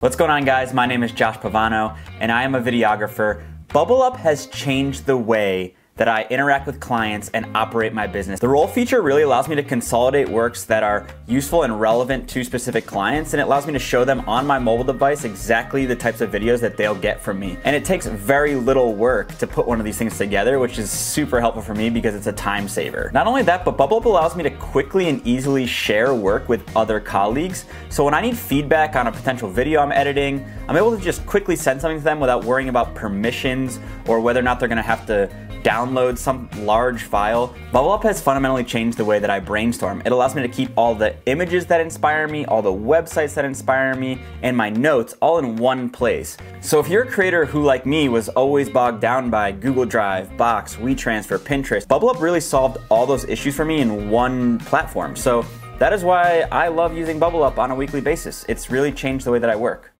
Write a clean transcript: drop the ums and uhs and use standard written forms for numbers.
What's going on, guys? My name is Josh Pavano and I am a videographer. Bublup has changed the way that I interact with clients and operate my business. The role feature really allows me to consolidate works that are useful and relevant to specific clients, and it allows me to show them on my mobile device exactly the types of videos that they'll get from me. And it takes very little work to put one of these things together, which is super helpful for me because it's a time saver. Not only that, but Bublup allows me to quickly and easily share work with other colleagues. So when I need feedback on a potential video I'm editing, I'm able to just quickly send something to them without worrying about permissions or whether or not they're gonna have to download some large file. Bublup has fundamentally changed the way that I brainstorm. It allows me to keep all the images that inspire me, all the websites that inspire me, and my notes all in one place. So if you're a creator who, like me, was always bogged down by Google Drive, Box, WeTransfer, Pinterest, Bublup really solved all those issues for me in one platform. So that is why I love using Bublup on a weekly basis. It's really changed the way that I work.